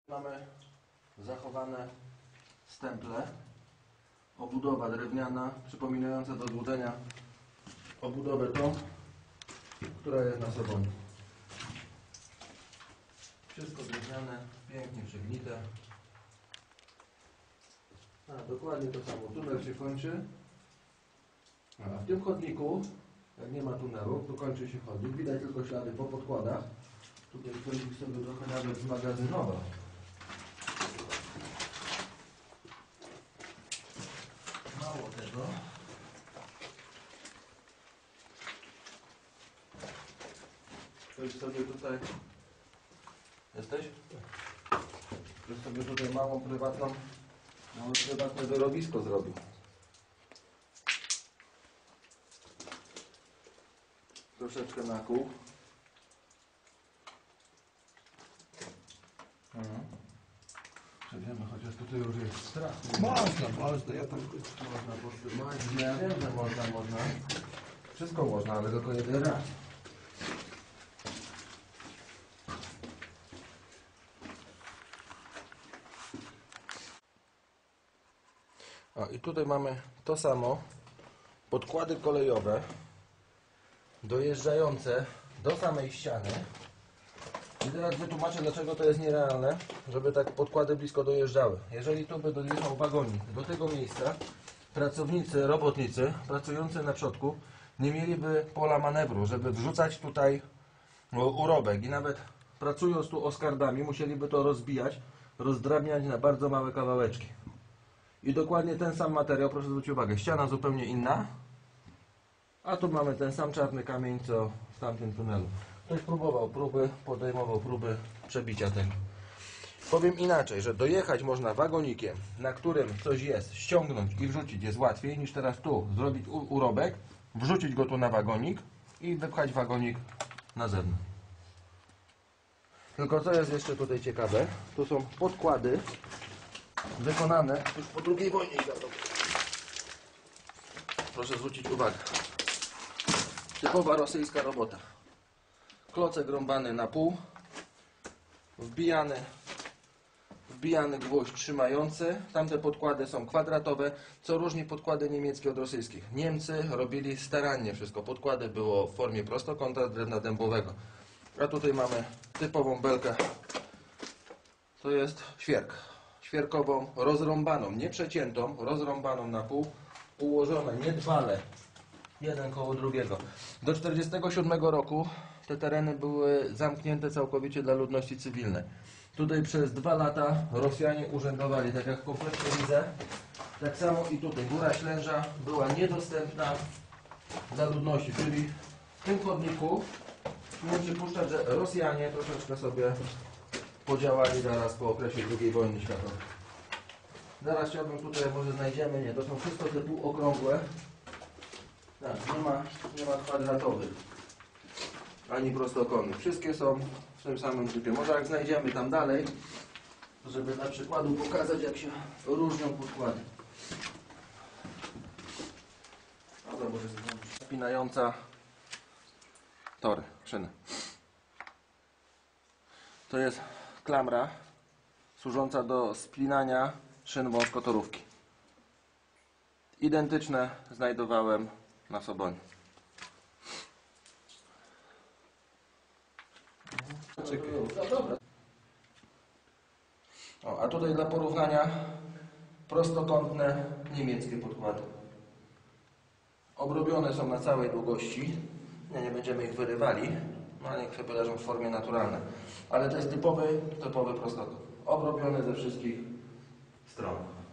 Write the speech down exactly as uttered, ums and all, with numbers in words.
Mamy zachowane stemple, obudowa drewniana, przypominająca do złudzenia obudowę tą, która jest na sobą. Wszystko drewniane, pięknie przegnite. A, dokładnie to samo. Tunel się kończy. A w tym chodniku, jak nie ma tunelu, to kończy się chodnik. Widać tylko ślady po podkładach. Tutaj ktoś ich sobie trochę nawet zmagazynował. Mało tego. Ktoś sobie tutaj... Jesteś? Ktoś sobie tutaj małą prywatną, małe prywatne wyrobisko zrobił. Troszeczkę na kół. Mhm. Przejdziemy, chociaż tutaj już jest strach. Można, można, ja tam... Można powstrzymać. Ja wiem, że można, można. Wszystko można, ale tylko jeden raz. O, i tutaj mamy to samo. Podkłady kolejowe dojeżdżające do samej ściany. I teraz wytłumaczę, dlaczego to jest nierealne, żeby tak podkłady blisko dojeżdżały. Jeżeli tu by dojechał wagonik do tego miejsca, pracownicy, robotnicy pracujący na przodku nie mieliby pola manewru, żeby wrzucać tutaj urobek. I nawet pracując tu oskardami musieliby to rozbijać, rozdrabniać na bardzo małe kawałeczki. I dokładnie ten sam materiał, proszę zwrócić uwagę, ściana zupełnie inna, a tu mamy ten sam czarny kamień, co w tamtym tunelu. Ktoś próbował próby, podejmował próby przebicia tego. Powiem inaczej, że dojechać można wagonikiem, na którym coś jest, ściągnąć i wrzucić jest łatwiej niż teraz tu zrobić urobek, wrzucić go tu na wagonik i wypchać wagonik na zewnątrz. Tylko co jest jeszcze tutaj ciekawe, tu są podkłady wykonane już po drugiej wojnie światowej. Proszę zwrócić uwagę. Typowa rosyjska robota. Klocek rąbany na pół, wbijany, wbijany gwóźdź trzymający. Tamte podkłady są kwadratowe, co różni podkłady niemieckie od rosyjskich. Niemcy robili starannie wszystko. Podkłady było w formie prostokąta drewna dębowego. A tutaj mamy typową belkę. To jest świerk. Świerkową, rozrąbaną, nie przeciętą, rozrąbaną na pół, ułożone niedbale, jeden koło drugiego. Do tysiąc dziewięćset czterdziestego siódmego roku te tereny były zamknięte całkowicie dla ludności cywilnej. Tutaj przez dwa lata Rosjanie urzędowali, tak jak kompletnie widzę. Tak samo i tutaj Góra Ślęża była niedostępna dla ludności, czyli w tym chodniku muszę przypuszczać, że Rosjanie troszeczkę sobie podziałali zaraz po okresie drugiej wojny światowej. Zaraz chciałbym tutaj, może znajdziemy, nie, to są wszystko te półokrągłe. Tak, nie ma, nie ma kwadratowych, ani prostokątnych. Wszystkie są w tym samym typie. Może jak znajdziemy tam dalej, żeby na przykładu pokazać, jak się różnią podkłady. Dobra, może zrobić. Spinająca tory, szyny. To jest klamra służąca do spinania szyn wąskotorówki. Identyczne znajdowałem na Sobonie. O, a tutaj dla porównania prostokątne niemieckie podkłady. Obrobione są na całej długości. Nie, nie będziemy ich wyrywali. No, niech sobie leżą w formie naturalnej. Ale to jest typowy, typowy prostokąt. Obrobiony ze wszystkich stron.